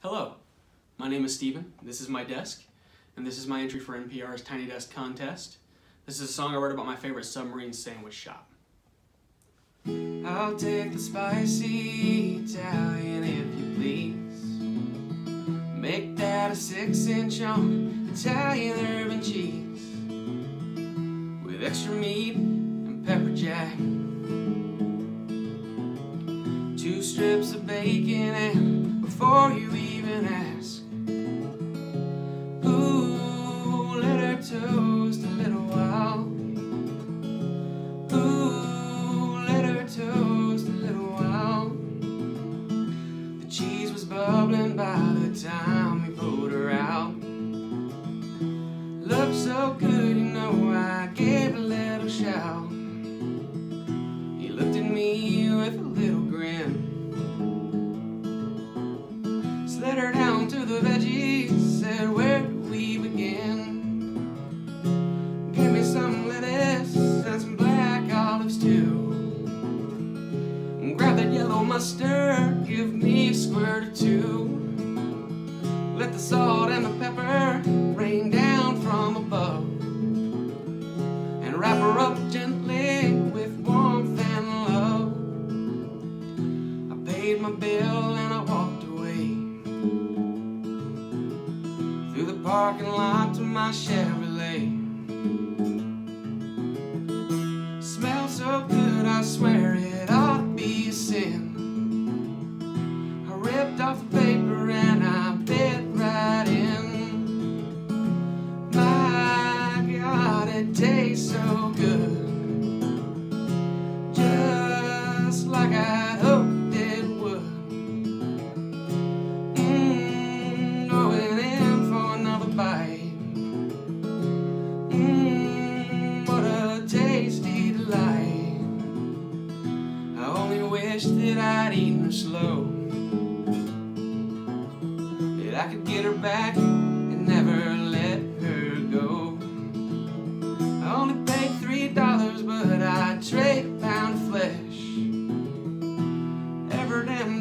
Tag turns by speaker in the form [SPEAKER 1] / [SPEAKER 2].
[SPEAKER 1] Hello, my name is Steven, this is my desk, and this is my entry for NPR's Tiny Desk Contest. This is a song I wrote about my favorite submarine sandwich shop. I'll take the spicy Italian if you please. Make that a 6-inch on Italian herb and cheese with extra meat and pepper jack, 2 strips of bacon, and before you even ask, ooh, let her toast a little while. Ooh, let her toast a little while. The cheese was bubbling by the time we pulled her out. Looked so good, you know, I gave a little shout. He looked at me with a little grin, slid her down to the veggies, said, where do we begin? Give me some lettuce and some black olives too. Grab that yellow mustard, give me a squirt or 2. Let the salt and the pepper rain down from above, and wrap her up gently with warmth and love. I paid my bill and I walked away through the parking lot to my Chevrolet. Smells so good, I swear it ought to be a sin. I ripped off the paper and I bit right in. My God, it tastes so good, just like I'd hoped it would. Going in for another bite. What a tasty delight. I only wish that I'd eaten her slow, that I could get her back and never let her go. I only paid $3, but I'd trade a pound of flesh every damn